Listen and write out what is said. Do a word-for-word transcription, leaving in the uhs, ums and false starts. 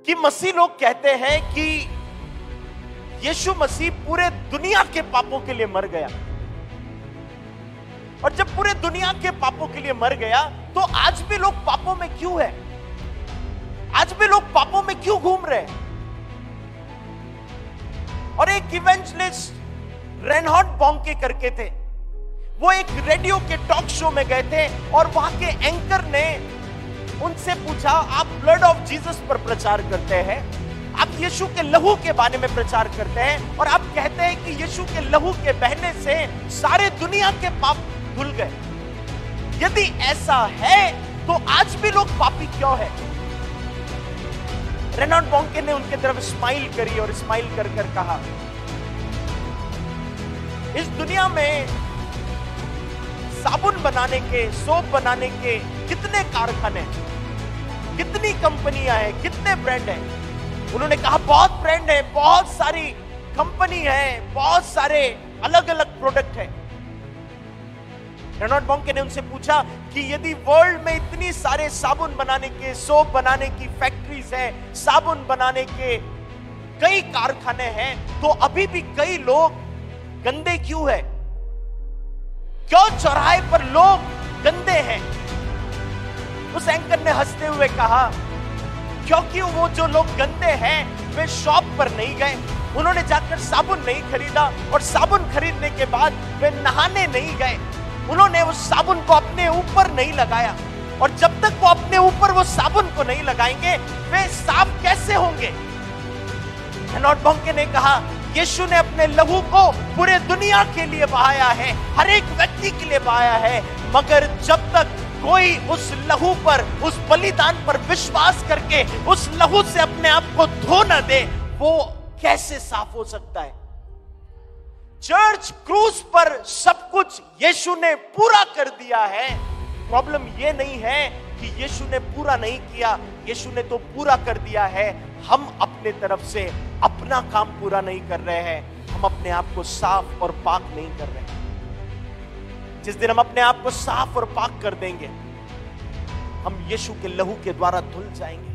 कि मसीह लोग कहते हैं कि यीशु मसीह पूरे दुनिया के पापों के लिए मर गया, और जब पूरे दुनिया के पापों के लिए मर गया तो आज भी लोग पापों में क्यों है? आज भी लोग पापों में क्यों घूम रहे हैं? और एक इवेंजलिस्ट रेनहार्ड बॉन्के करके थे, वो एक रेडियो के टॉक शो में गए थे और वहां के एंकर ने उनसे पूछा, आप ब्लड ऑफ जीसस पर प्रचार करते हैं, आप यीशु के लहू के बारे में प्रचार करते हैं और आप कहते हैं कि यीशु के लहू के बहने से सारे दुनिया के पाप धुल गए। यदि ऐसा है तो आज भी लोग पापी क्यों है? रेनहार्ड बॉन्के ने उनके तरफ स्माइल करी और स्माइल कर कर कहा, इस दुनिया में साबुन बनाने के, सोप बनाने के कितने कारखाने हैं, कितनी कंपनियां हैं, कितने ब्रांड हैं? उन्होंने कहा बहुत ब्रांड है, बहुत सारी कंपनी है, बहुत सारे अलग अलग प्रोडक्ट है। रेनहार्ड बॉन्के ने उनसे पूछा कि यदि वर्ल्ड में इतनी सारे साबुन बनाने के, सोप बनाने की फैक्ट्रीज है, साबुन बनाने के कई कारखाने हैं, तो अभी भी कई लोग गंदे क्यों है? क्यों चौराहे पर लोग गंदे हैं? उस एंकर ने हंसते हुए कहा, क्योंकि वो जो लोग गंदे हैं वे शॉप पर नहीं गए, उन्होंने जाकर साबुन नहीं खरीदा, और साबुन खरीदने के बाद वे नहाने नहीं गए, उन्होंने उस साबुन को अपने ऊपर नहीं लगाया, और जब तक वो अपने ऊपर वो साबुन को नहीं लगाएंगे वे साफ कैसे होंगे? रेनहार्ड बॉन्के ने कहा, यीशु ने अपने लहू को पूरे दुनिया के लिए बहाया है, हर एक व्यक्ति के लिए बहाया है, मगर जब तक कोई उस लहू पर, उस बलिदान पर विश्वास करके उस लहू से अपने आप को धो न दे, वो कैसे साफ हो सकता है? चर्च क्रूस पर सब कुछ यीशु ने पूरा कर दिया है। प्रॉब्लम ये नहीं है कि यीशु ने पूरा नहीं किया, यीशु ने तो पूरा कर दिया है, हम अपने तरफ से अपना काम पूरा नहीं कर रहे हैं, हम अपने आप को साफ और पाक नहीं कर रहे हैं। जिस दिन हम अपने आप को साफ और पाक कर देंगे, हम यीशु के लहू के द्वारा धुल जाएंगे।